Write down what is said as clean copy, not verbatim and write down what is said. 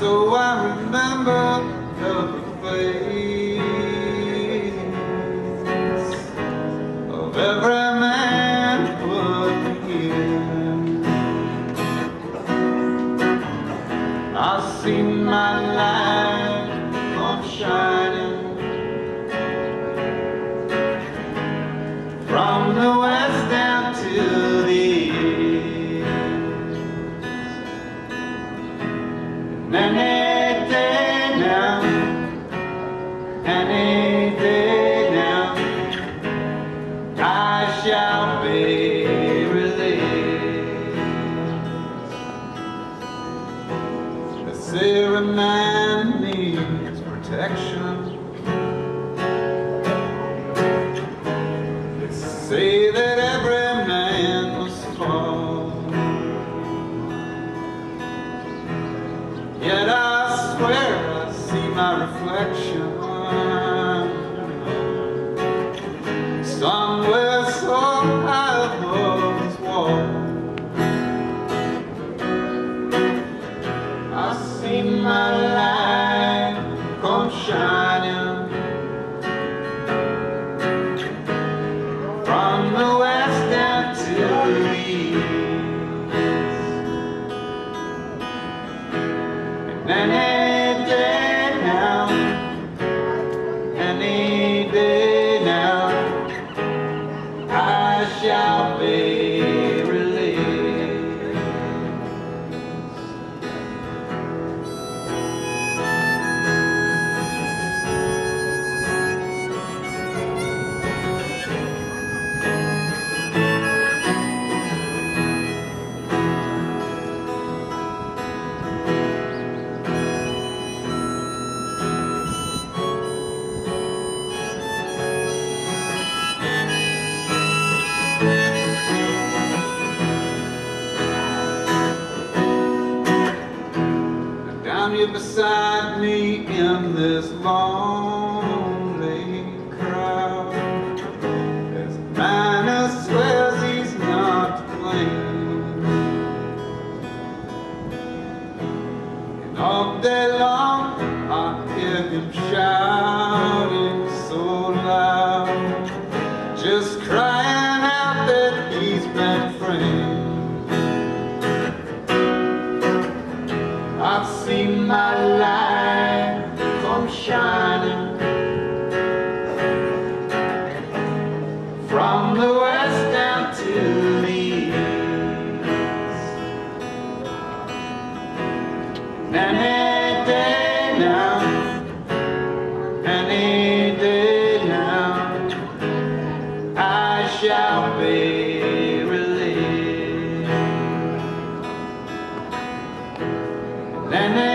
So I remember every face of every man put here. I see my light come shining from the west down to the east. And any day now, any day now, I shall be released. They say every man needs protection. They say that every man must fall. Yet I swear I see my reflection somewhere so high above this wall. I see my light come shining from the west down to the east. And any day now, any day now, I shall be released. Down here beside me in this lonely crowd, there's a man who swears he's not to blame. And all day long I hear him shouting so loud, just crying out that he's been framed. I've seen my light come shining from the west down to the east. And any day now, any day now, I shall be released. Then